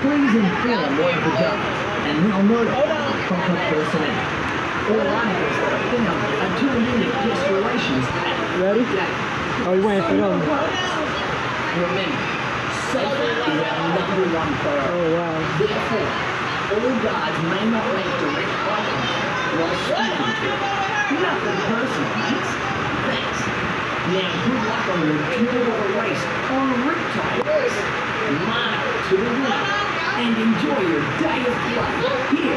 Please inform what you've done, and they'll notify the proper personnel. All animals that are found are turned into guest relations at Ready? gate. Oh, you waiting for them? Remember, safety is our #1 priority. Oh, wow. Therefore, all guards may not make direct eye contact while speaking to you. Nothing personal, mates. Thanks. Now, good luck on your two-hour race on a Riptide race. Mark to the winner and enjoy your day of play here